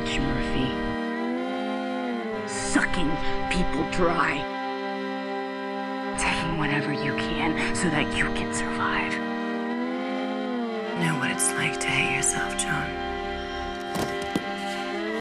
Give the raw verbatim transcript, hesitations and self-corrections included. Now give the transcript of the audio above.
leech, Murphy. Sucking people dry. Taking whatever you can so that you can survive. Know what it's like to hate yourself, John.